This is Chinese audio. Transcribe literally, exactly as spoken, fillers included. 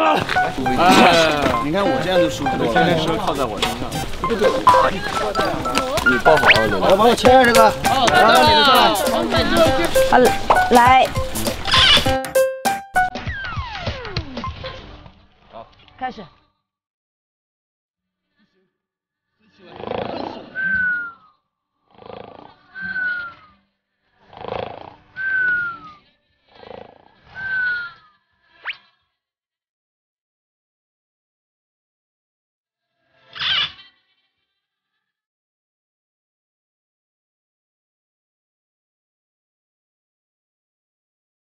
哎，你看我这样就舒服多了。天天是靠在我身上。对对。你抱好了，来帮我切一下这个。来来，你上来。 好，来。好，开始。